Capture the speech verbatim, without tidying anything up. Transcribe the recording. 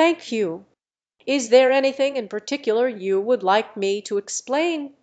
Thank you. Is there anything in particular you would like me to explain